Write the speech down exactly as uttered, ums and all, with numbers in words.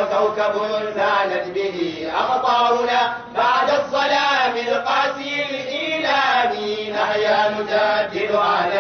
وكوكب زالت به أمطارنا بعد الظلام القاسي الإيلامي نحيا نجدد على